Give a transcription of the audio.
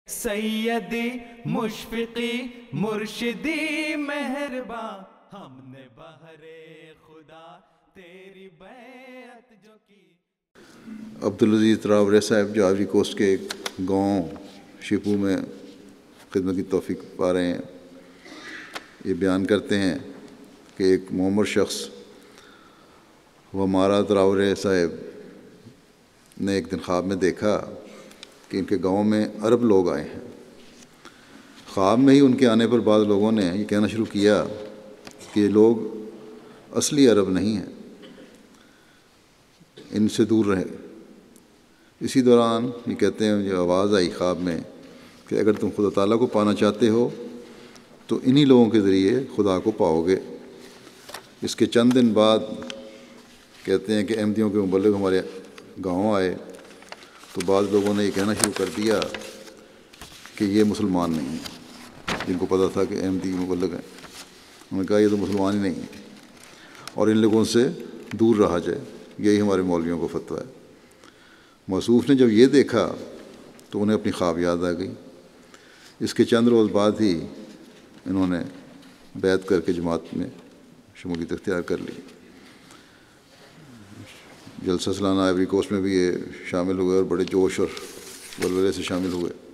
سیدی مشفقی مرشدی مہرباں، ہم نے بہر خدا تیری بیعت جو کی۔ عبدالعزیز تراورے صاحب جو آئیوری کوسٹ کے ایک گاؤں شپو میں خدمت کی توفیق پا رہے ہیں، یہ بیان کرتے ہیں کہ ایک معمر شخص ومارا تراورے صاحب نے ایک دن خواب میں دیکھا کہ ان کے گاؤں میں عرب لوگ آئے ہیں۔ خواب میں ہی ان کے آنے پر بعض لوگوں نے یہ کہنا شروع کیا کہ یہ لوگ اصلی عرب نہیں ہیں، ان سے دور رہے۔ اسی دوران یہ کہتے ہیں جو آواز آئی خواب میں کہ اگر تم خدا تعالیٰ کو پانا چاہتے ہو تو انہی لوگوں کے ذریعے خدا کو پاؤ گے۔ اس کے چند دن بعد کہتے ہیں کہ احمدیوں کے مبلغ ہمارے گاؤں آئے تو بعض لوگوں نے یہ کہنا شروع کر دیا کہ یہ مسلمان نہیں ہیں، جن کو پتہ تھا کہ احمدی مبلغ ہیں۔ انہوں نے کہا یہ تو مسلمان ہی نہیں ہیں اور ان لوگوں سے دور رہا جائے، یہی ہمارے مولویوں کو فتویٰ ہے۔ موصوف نے جب یہ دیکھا تو انہیں اپنی خواب یاد آ گئی۔ اس کے چند روز بعد ہی انہوں نے بیعت کر کے جماعت میں شمولیت اختیار کر لی۔ جلسہ سالانہ آئیوری کوسٹ میں بھی یہ شامل ہوئے اور بڑے جوش اور ولولے سے شامل ہوئے۔